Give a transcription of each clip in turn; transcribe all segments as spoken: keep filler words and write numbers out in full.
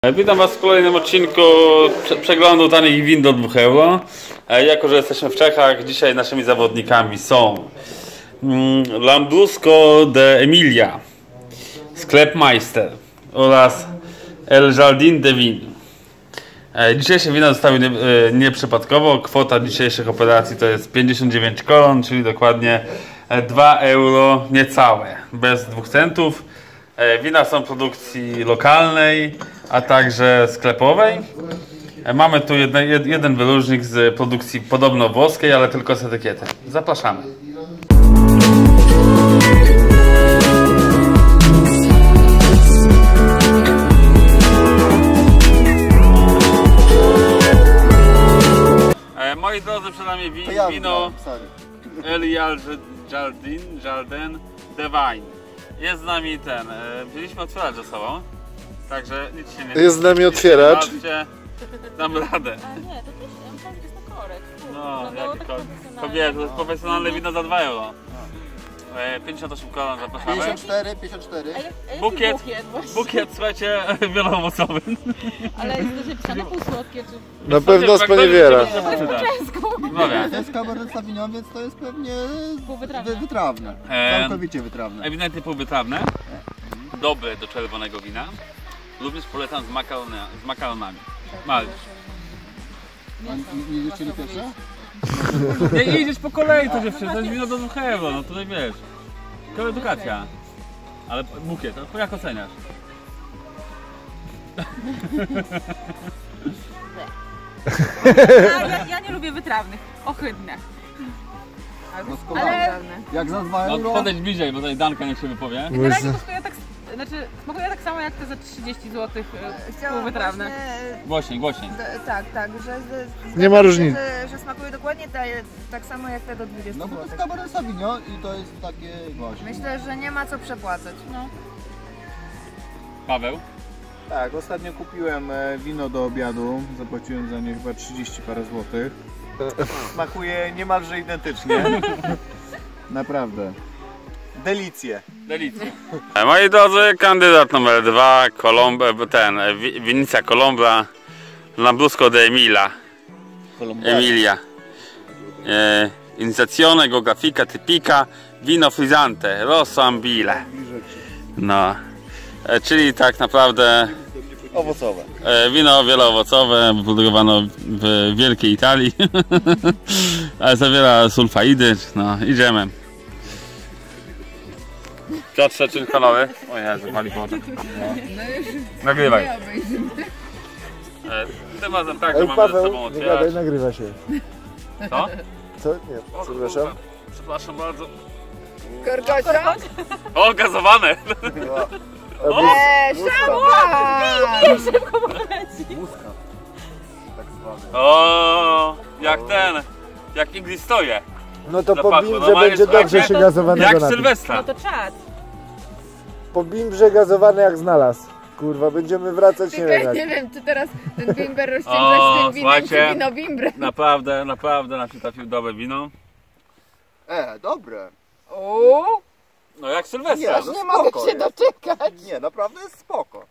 Witam Was w kolejnym odcinku przeglądu tanich win do dwóch euro. Jako że jesteśmy w Czechach, dzisiaj naszymi zawodnikami są Lambrusco de Emilia, Sklep Meister oraz El Jardín de Vin. Dzisiejsze wina zostały nieprzypadkowo. Kwota dzisiejszych operacji to jest pięćdziesiąt dziewięć koron, czyli dokładnie dwa euro niecałe, bez dwóch centów. Wina są produkcji lokalnej, a także sklepowej. Mamy tu jedne, jeden wyróżnik z produkcji podobno włoskiej, ale tylko z etykiety. Zapraszamy. Moi drodzy, przed nami wi ja wino El Jardín de Vin. Jest z nami ten, wzięliśmy otwieracz ze sobą, także nic się nie... Jest z nami otwieracz. Dam radę. A nie, to też myślałam, że to jest na korek. No, jakie ko kobiety, to jest profesjonalne wino za dwa euro. pięćdziesiąt osiem koron, zapraszamy. pięćdziesiąt cztery, pięćdziesiąt cztery. A jak, a Bukiet, bukiet, bukiet, słuchajcie, wieloowocowy. Ale jest to napisane półsłodkie, czy... Na pewno sponiewiera. No wiem. To jest Cabernet Sauvignon, więc to jest pewnie Półwytrawne. wytrawne. Ehm, Całkowicie wytrawne. Ewidentnie półwytrawne. Dobre do czerwonego wina. Również polecam z, makarona, z makaronami. Mariusz. Nie chcieli pierwsze? Nie idziesz po kolei, to dziewczyny, to jest wino do dwóch euro, no tutaj wiesz. To edukacja. Ale bukiet, to jak oceniasz? A, ja, ja nie lubię wytrawnych, ohydne. No Ale jak za dwa No euro? podejdź bliżej, bo tutaj Danka niech się wypowie. generalnie kosztuje tak, znaczy smakuje tak samo jak te za trzydzieści złotych półwytrawne. Głośniej, głośniej. Tak, tak, że, że Nie ma różnicy. Że, że smakuje dokładnie te, tak samo jak te do dwudziestu No bo to jest złotych. Cabernet Sauvignon i to jest takie właśnie. Myślę, że nie ma co przepłacać. No. Paweł? Tak, ostatnio kupiłem wino do obiadu, zapłaciłem za nie chyba trzydzieści parę złotych. Smakuje niemalże identycznie. Naprawdę. Delicje. Delicje. Moi drodzy, kandydat numer dwa, Colombo, ten, Vinica Colomba, Lambrusco de Emilia. Emilia. E, Iniziazione geografica tipica vino frizzante, rosso ambile. No, e, czyli tak naprawdę Owocowe. e, wino wieloowocowe, wyprodukowano w wielkiej Italii, ale zawiera sulfaidy. No, idziemy. Piotrze, czyn kolory. O Jezu, wali wodę. Nagrywaj. E, tym razem tak, że mamy ze sobą otwierać. Nagrywa się. Co? Co? Nie, O, przepraszam. kurwa. Przepraszam bardzo. Korkocio? O, gazowane! Eee, szampan! O, jak ten, jak Ingrid stoję. No to Zapachło. po bimbrze Normalnie będzie słuchajcie, dobrze się gazowanego Jak napić. Sylwestra. No to czad. Po bimbrze gazowany jak znalazł. Kurwa, będziemy wracać, nie Tylko wiem nie jak. wiem, czy teraz ten bimber O, rozciągać z tym winem, słuchajcie. czy wino bimbre. Naprawdę, naprawdę nam się trafił dobre wino. E, dobre. Uuu, No jak Sylwestra. aż nie mogę się doczekać. Nie, naprawdę jest spoko.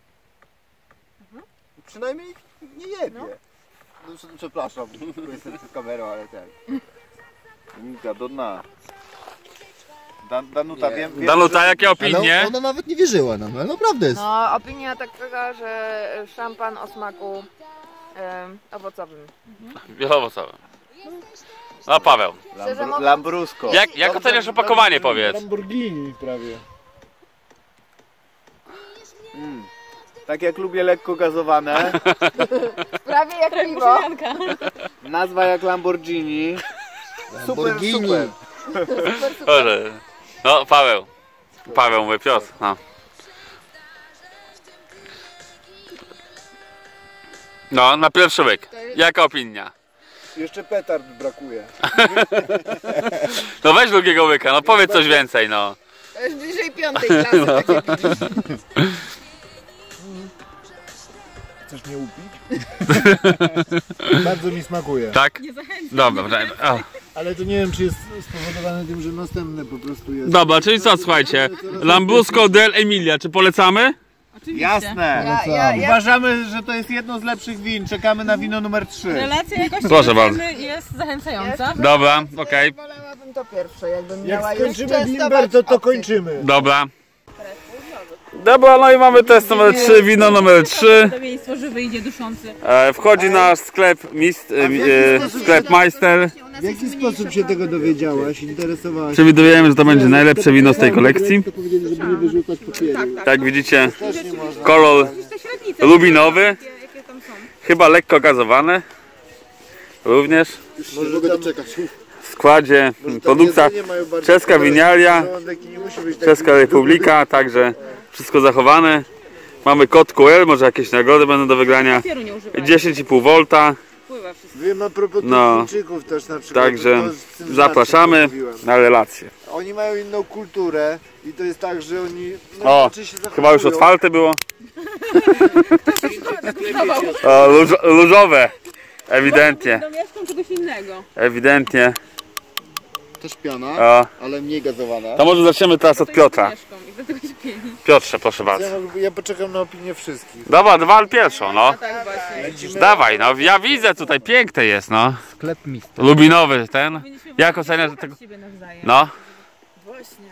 Przynajmniej nie jebie. No. Przepraszam, jestem przed kamerą, ale tak. Nika do dna. Dan Danuta, Nie. wiem, wiem Danuta, że... jakie opinie? ona nawet nie wierzyła nam, ale naprawdę jest. No, opinia taka, że szampan o smaku em, owocowym. Wieloowocowe. No Paweł, Szczerze Lambr mówiąc- Lambrusco. jak, jak oceniasz opakowanie, powiedz? Lamborghini prawie. Mm. Tak jak lubię lekko gazowane. Prawie jak piwo. Nazwa jak Lamborghini. Super, Lamborghini. super. Dobrze. No Paweł. Paweł mówi Piotr. No. No, na pierwszy łyk. Jaka opinia? Jeszcze petard brakuje. No weź drugiego łyka, no powiedz coś więcej, no. To jest bliżej piątej klasy takie piwo. Chcesz mnie upić? Bardzo mi smakuje. Tak? Nie zachęcam. Dobra, o. Ale to nie wiem, czy jest spowodowane tym, że następne po prostu jest... Dobra, czyli co, słuchajcie, Lambrusco de Emilia, czy polecamy? Oczywiście. Jasne. Ja, ja, ja, Uważamy, że to jest jedno z lepszych win. Czekamy na wino numer trzy. Relacja jakości Proszę bardzo. jest zachęcająca. Dobra, okej. wolałabym to pierwsze, jakbym Jak miała już skończymy Bimber, testować to to opcje. kończymy. Dobra. Dobra, no i mamy test numer trzy, wino numer trzy. Podobieństwo, że wyjdzie duszący. E, wchodzi na sklep Mist, e, e, sklep Meister. W jaki sposób się tego dowiedziałaś? Interesowałaś się? Przewidujemy, że to będzie najlepsze wino z tej kolekcji. To powiedzieli, żeby nie wyrzucać papieru. Tak widzicie, kolor lubinowy, chyba lekko gazowane. Również Może mogę doczekać. w składzie produkcja czeska winiaria, Czeska Republika, także wszystko zachowane. Mamy kod Q R, może jakieś nagrody będą do wygrania. Papieru nie używaj. dziesięć i pół wolta, Wpływa wszystko. Wiem a propos No. Chińczyków też na przykład. także to z tym zapraszamy rzadko mówiłem. na relację. Oni mają inną kulturę i to jest tak, że oni no, O, inaczej się chyba już zachowują. otwarte było. O, luż, luzowe, ewidentnie, Domieszką czegoś innego. ewidentnie. Też piana, O, ale mniej gazowana. to może zaczniemy teraz od Piotra. Domieszką i dlatego się pieni. Piotrze, proszę bardzo. Ja, ja poczekam na opinię wszystkich. Dobra, wal pierwszą, no. Tak właśnie. Dawaj, no, ja widzę tutaj, piękny jest, no. Sklep Mister. Lubinowy ten. Powinniśmy Jak oceniasz tego? siebie nawzajem. No, Właśnie.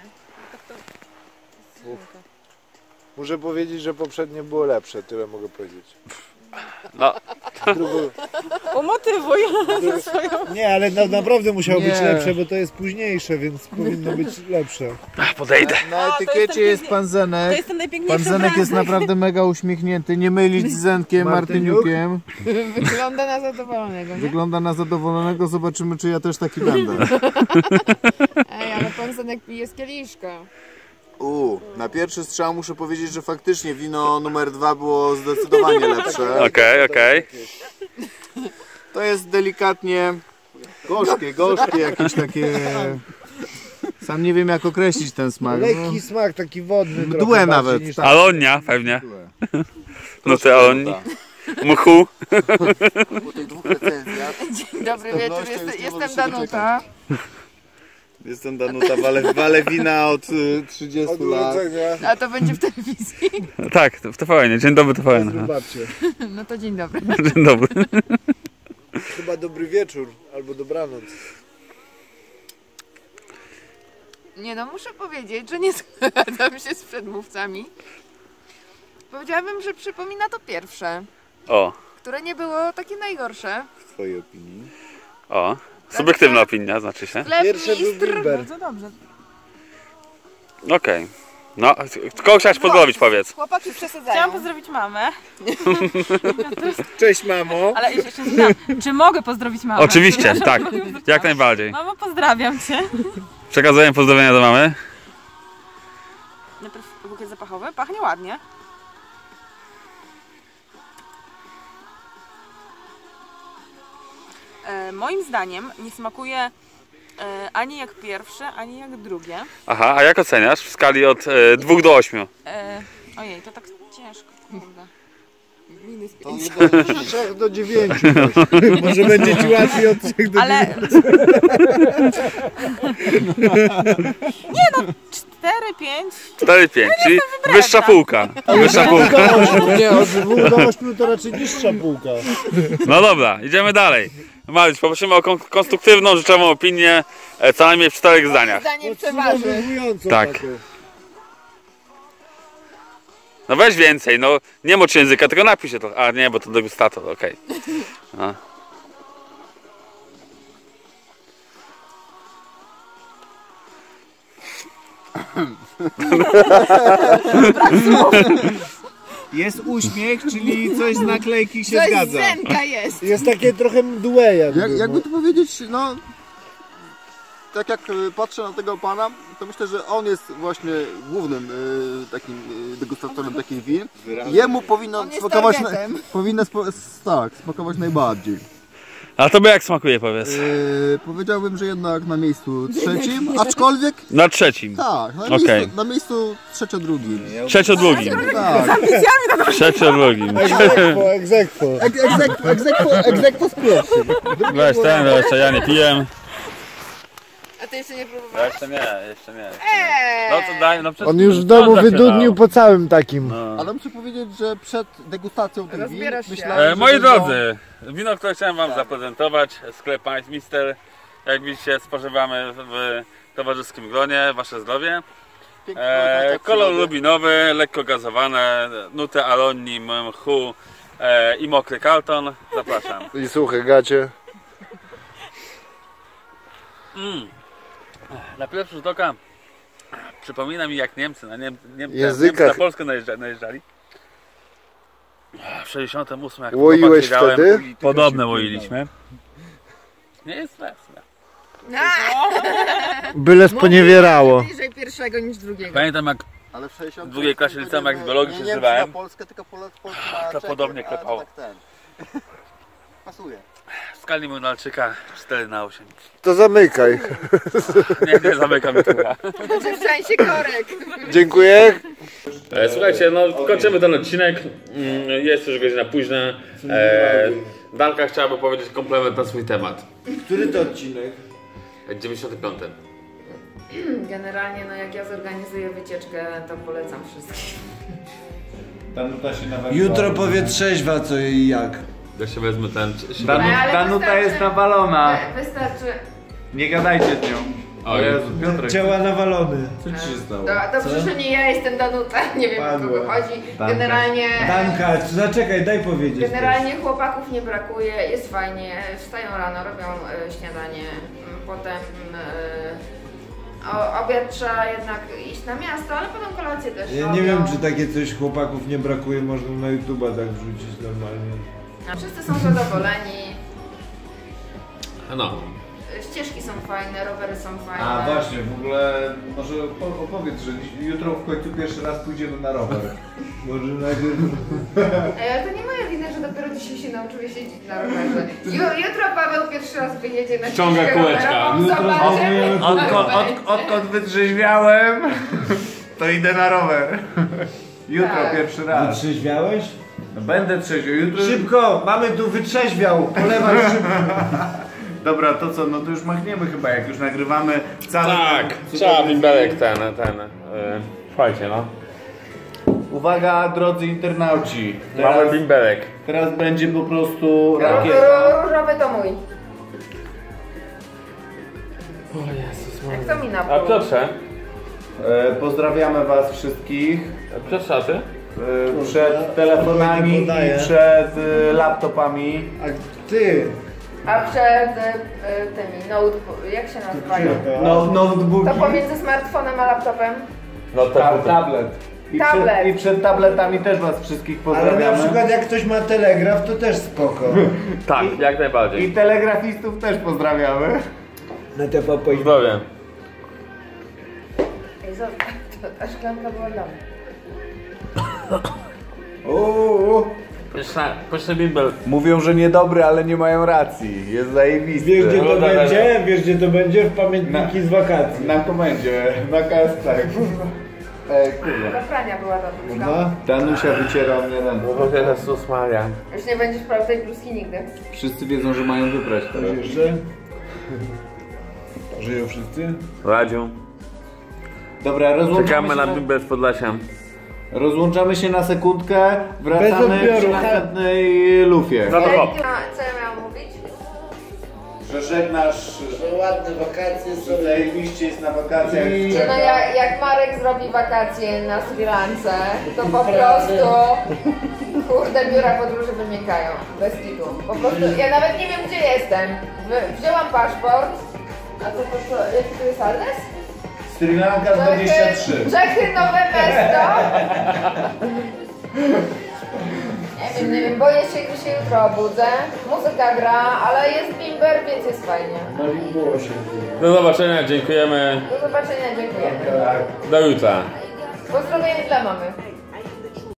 Muszę powiedzieć, że poprzednie było lepsze, tyle mogę powiedzieć. no. Drugo... Umotywuj. Nie, ale na, naprawdę musiało Nie. być lepsze, bo to jest późniejsze, więc powinno być lepsze. Podejdę. Na O, to jest etykiecie ten jest piękny- pan To Zenek. jest ten najpiękniejszy Pan Zenek jest obrazek. naprawdę mega uśmiechnięty. Nie mylić z Zenkiem Martyniuk? Martyniukiem. Wygląda na zadowolonego, nie? Wygląda na zadowolonego. Zobaczymy, czy ja też taki będę. Ej, ale pan Zenek pije z kieliszka. U, na pierwszy strzał muszę powiedzieć, że faktycznie wino numer dwa było zdecydowanie lepsze. Okej, okej. To jest delikatnie gorzkie, gorzkie, jakieś takie... Sam nie wiem, jak określić ten smak. No, Lekki smak, taki wodny. Mdłe trochę nawet, bardziej niż- tak. Alonia pewnie. mdłe. No to aloni. Mchu. Po tych dwóch recenzjach. Dobry wieczór, pewnością jest, już nie jestem mogę się Danuta. Jestem Danuta, wale, wale wina od y, trzydziestu lat. A to będzie w telewizji. Tak, w T V N, dzień dobry T V N. Zobaczcie. No to dzień dobry. Dzień dobry. Chyba dobry wieczór, albo dobranoc. Nie no, muszę powiedzieć, że nie zgadzam się z przedmówcami. Powiedziałabym, że przypomina to pierwsze, O, które nie było takie najgorsze. W twojej opinii. o. Subiektywna opinia, znaczy się. Sklep Pierwsze był Mistrz. Bimber. Bardzo dobrze. Okej. No, kogo chciałeś pozdrowić, powiedz? Chłopaki przesadzają. Chciałam pozdrowić mamę, Cześć mamo. ale jeszcze się zapytam, czy mogę pozdrowić mamę? Oczywiście, tak. Jak najbardziej. Mamo, pozdrawiam cię. Przekazuję pozdrowienia do mamy. Najpierw bukiet zapachowy, pachnie ładnie. E, moim zdaniem nie smakuje e, ani jak pierwsze, ani jak drugie. Aha, a jak oceniasz w skali od e, dwóch do ośmiu? E, ojej, to tak ciężko, kurde. Minus To pięć. od trzech do dziewięciu. Może będzie ci łatwiej od trzech do Ale... Nie no, cztery, pięć. cztery pięć, czyli wyższa półka. Wyższa półka. Nie, od dwóch do ośmiu to raczej niższa półka. No dobra, idziemy dalej. Mariusz, poprosimy o kon konstruktywną, życzową opinię, e, co najmniej w czterech zdaniach. Zdanie przeważy. Podsumowującą Tak. taką. No weź więcej, no nie mocz języka, tylko napisz się to. A nie, bo to degustator, okej. No. Jest uśmiech, czyli coś z naklejki się Coś zgadza. Zenka jest. Jest takie trochę mdłe jakby. Jak, jakby to powiedzieć, no tak jak y, patrzę na tego pana, to myślę, że on jest właśnie głównym y, takim y, degustatorem takich win. Jemu powinno On jest smakować, na, targetem. powinno spo, s- tak, smakować najbardziej. A tobie jak smakuje, powiedz? Y, powiedziałbym, że jednak na miejscu trzecim, aczkolwiek Na trzecim. tak, na, Okej. miejscu, na miejscu trzecio-drugim. Trzecio-drugim. Tak. Trzecio-drugim. Egzekwo, egzekwo. Ek, egzekwo, egzekwo, egzekwo z pierwszym. Weź ten, jeszcze ja nie piję. A ty jeszcze nie próbowałeś? Jeszcze nie, jeszcze nie. Eee! No to daj, no przecież... On już w domu no, wydudnił po całym takim. No. Ale muszę powiedzieć, że przed degustacją tych win Rozbierasz się. myślałem, E, że moi będą- drodzy, wino, które chciałem wam zaprezentować, sklep Mister. Jak widzicie, spożywamy w towarzyskim gronie, wasze zdrowie. Piękna E, lokata kolor przyrody. lubinowy, lekko gazowane, nuty aronim, mchu e, i mokry karton. Zapraszam. I suche gacie. Mm. Na pierwszy rzut oka przypomina mi, jak Niemcy na, Niem Niem Językach. Niemcy na Polskę najeżdżali. najeżdżali. W sześćdziesiątym ósmym jak Łoiłeś chłopak biegałem, wtedy? podobne łoiliśmy. Nie jest wersja. Byle sponiewierało. Bliżej pierwszego niż drugiego. Pamiętam, jak Ale w sześćdziesiątym w drugiej klasie liceum, jak z biologii się nie Niemcy zrywałem. na Polskę, tylko Polak Polskę na To Czechy, podobnie ale klepało. tak ten. Pasuje. w skali Młynarczyka cztery na osiem. To zamykaj. Nie, nie zamykam tucha. Trzymaj się korek. Dziękuję. E, Słuchajcie, no kończymy ten odcinek. Mm, Jest już godzina późna. E, Danka chciałaby powiedzieć komplement na swój temat. Który to odcinek? dziewięćdziesiąty piąty. Generalnie, no jak ja zorganizuję wycieczkę, to polecam wszystkim. Danuta się nawaliła. Jutro powie trzeźwa co i jak. Ja się wezmę ten... Danu, Ale Danuta wystarczy- jest nawalona. Wy- Wystarczy... Nie gadajcie z nią. Oj. Jezu, Piotrek. Ciała nawalony. Co ci się stało? Do, dobrze, że nie ja jestem Danuta, nie wiem o kogo Padła. chodzi. Danka. Generalnie... Danka, zaczekaj, daj powiedzieć. Generalnie chłopaków nie brakuje, jest fajnie, wstają rano, robią e, śniadanie, m, potem e, o, obiad trzeba jednak iść na miasto, ale potem kolację też Ja robią. nie wiem, czy takie coś chłopaków nie brakuje, można na YouTube'a tak wrzucić normalnie. A wszyscy są zadowoleni, No. ścieżki są fajne, rowery są fajne. A właśnie, w ogóle może po- opowiedz, że dziś- jutro w końcu pierwszy raz pójdziemy na rower. Może najpierw... Ej, ale to nie moja wina, że dopiero dzisiaj się nauczyłeś jeździć na rowerze. Ju, jutro Paweł pierwszy raz wyjedzie na Ściąga ścieżkę kółeczka. rowerową, Jutro zobaczymy. weźmiemy Odkąd, od, odkąd wytrzeźwiałem, to idę na rower. Jutro Tak. pierwszy raz. Wytrzeźwiałeś? No, będę trzeźwiał. Jutro... Szybko! Mamy tu wytrzeźwiał! Polewaj szybko! Dobra, to co, no to już machniemy chyba, jak już nagrywamy cały... Tak, ten- trzeba bimberek ten, ten. Yy, słuchajcie, no. Uwaga, drodzy internauci. Mamy Teraz, bimberek. teraz będzie po prostu Ró- rakieta. ró- Różowy to mój. O Jezus Jak to mi A napój? Piotrze? E, pozdrawiamy was wszystkich. Piotrze, a ty? E, przed telefonami i podaję. przed e, laptopami. A ty! A przed y, y, tymi, note, jak się nazywają? No, notebooki. To pomiędzy smartfonem a laptopem? No Ta, tablet. I, Tablet. Przed, I przed tabletami też was wszystkich Ale pozdrawiamy. na przykład jak ktoś ma telegraf, to też spoko. Tak, jak najbardziej. I telegrafistów też pozdrawiamy. Na te papoj. Zdrowie. Ej, zobacz, to ta szklanka była dla mnie. Uuu. Pyszny bimber. Mówią, że niedobry, ale nie mają racji. Jest zajebisty. Wiesz gdzie to Dobra, będzie? Wiesz gdzie to będzie? W pamiętniki z wakacji. Na komendzie, na kastach. Ej, kurwa. Do prania była ta bluzka. No. Danusia wyciera mnie ręce. Boże Jezus Maria. Już nie będziesz brał tej bluzki nigdy. Wszyscy wiedzą, że mają wybrać teraz. Coś jeszcze? Żyją wszyscy? Radziu. Dobra, rozłączamy Czekamy się na na, bimber z Podlasiem. rozłączamy się na sekundkę. Wracamy odbioru. przy następnej lufie. No to hop. Co ja miałam mówić? Że żegnasz, Że ładne wakacje że zajebiście jest na wakacjach. I- No jak, jak Marek zrobi wakacje na Sri Lance, to po prostu kurde biura podróży wymykają, bez kitu. Po prostu, ja nawet nie wiem gdzie jestem. Wy- Wzięłam paszport, a to, to, to jaki to jest adres? Sri Lanka dwadzieścia trzy. Czechy, Nowe Mesto. Nie wiem, nie wiem, boję się, gdy się jutro obudzę. Muzyka gra, ale jest bimber, więc jest fajnie. Nalibyło się. Do zobaczenia, dziękujemy. Do zobaczenia, dziękuję. Do jutra. Pozdrowienia dla mamy.